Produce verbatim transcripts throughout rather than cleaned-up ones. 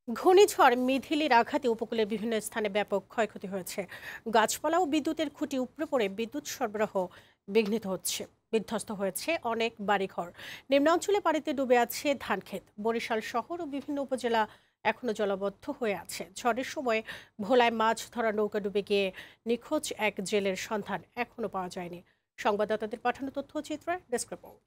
ঘূর্ণিঝড় মিথিলির আঘাতে উপকূলের বিভিন্ন স্থানে ব্যাপক ক্ষয়ক্ষতি হয়েছে। গাছপালা ও বিদ্যুতের খুঁটি উপড়ে পড়ে বিদ্যুৎ সরবরাহ বিঘ্নিত হচ্ছে। বিধ্বস্ত হয়েছে অনেক বাড়িঘর। নিম্নাঞ্চলে পানিতে ডুবে আছে ধানক্ষেত। বরিশাল শহর ও বিভিন্ন উপজেলা এখনো জলাবদ্ধ হয়ে আছে। ঝড়ের সময় ভোলায় মাছ ধরা নৌকা ডুবে গিয়ে নিখোঁজ এক জেলের সন্ধান এখনো পাওয়া যায়নি। সংবাদদাতাদের পাঠানো তথ্যচিত্রে ডেস্ক রিপোর্ট।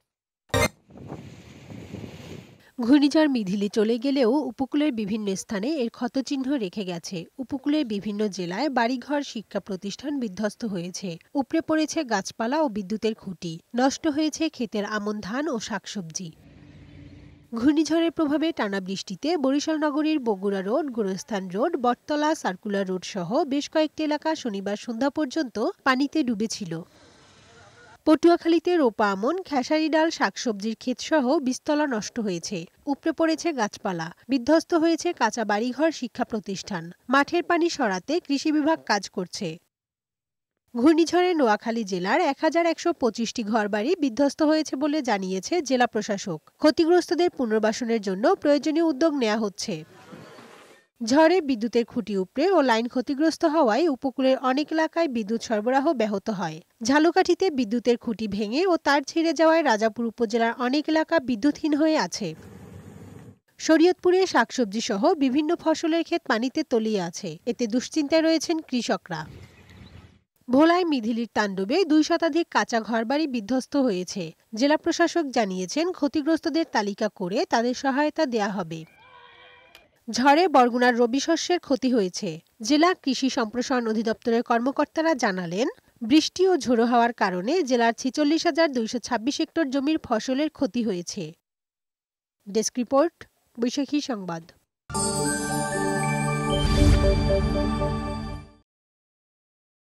ঘূর্ণিঝড় মিথিলি চলে গেলেও উপকূলের বিভিন্ন স্থানে এর ক্ষতচিহ্ন রেখে গেছে। উপকূলের বিভিন্ন জেলায় বাড়িঘর, শিক্ষা প্রতিষ্ঠান বিধ্বস্ত হয়েছে। উপড়ে পড়েছে গাছপালা ও বিদ্যুতের খুঁটি। নষ্ট হয়েছে ক্ষেতের আমন ধান ও শাকসবজি। ঘূর্ণিঝড়ের প্রভাবে টানা বৃষ্টিতে বরিশাল নগরীর Bogura road, Gorosthan road, Bottola circular road সহ বেশ কয়েকটি এলাকা শনিবার সন্ধ্যা পর্যন্ত পানিতে ডুবেছিল। পটুয়াখালীতে রোপা আমন, খেসারি ডাল, শাকসবজির ক্ষেতসহ বীজতলা নষ্ট হয়েছে। উপড়ে পড়েছে গাছপালা। বিধ্বস্ত হয়েছে কাঁচা বাড়িঘর, শিক্ষা প্রতিষ্ঠান। মাঠের পানি সরাতে কৃষি বিভাগ কাজ করছে। ঘূর্ণিঝড়ে নোয়াখালী জেলার এক হাজার একশো পঁচিশটি ঘরবাড়ি বিধ্বস্ত হয়েছে বলে জানিয়েছে জেলা প্রশাসক। ক্ষতিগ্রস্তদের পুনর্বাসনের জন্য প্রয়োজনীয় উদ্যোগ নেওয়া হচ্ছে। ঝড়ে বিদ্যুতের খুঁটি উপড়ে ও লাইন ক্ষতিগ্রস্ত হওয়ায় উপকূলের অনেক এলাকায় বিদ্যুৎ সরবরাহ ব্যাহত হয়। ঝালকাঠিতে বিদ্যুতের খুঁটি ভেঙে ও তার ছিঁড়ে যাওয়ায় রাজাপুর উপজেলার অনেক এলাকা বিদ্যুৎহীন হয়ে আছে। শরীয়তপুরে শাকসবজি সহ বিভিন্ন ফসলের ক্ষেত পানিতে তলিয়ে আছে। এতে দুশ্চিন্তায় রয়েছেন কৃষকরা। ভোলায় মিথিলির তাণ্ডবে দুই শতাধিক কাঁচা ঘরবাড়ি বিধ্বস্ত হয়েছে। জেলা প্রশাসক জানিয়েছেন, ক্ষতিগ্রস্তদের তালিকা করে তাদের সহায়তা দেয়া হবে। ঝড়ে বরগুনার রবি শস্যের ক্ষতি হয়েছে। জেলা কৃষি সম্প্রসারণ অধিদপ্তরের কর্মকর্তারা জানালেন, বৃষ্টি ও ঝোড়ো হাওয়ার কারণে জেলার ছেচল্লিশ হাজার দুইশো ছাব্বিশ হেক্টর জমির ফসলের ক্ষতি হয়েছে। ডেস্ক রিপোর্ট, বৈশাখী সংবাদ।